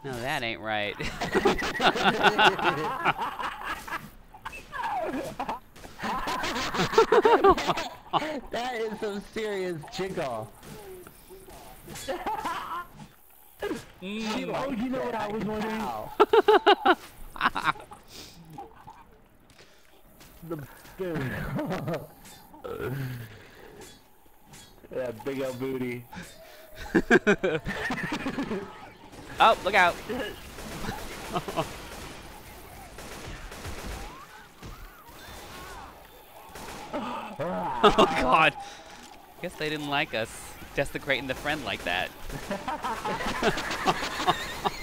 No, that ain't right. That is some serious jiggle. Oh, you know what I was wondering? That big old booty. Oh, look out. Oh, God. Guess they didn't like us desecrating the friend like that.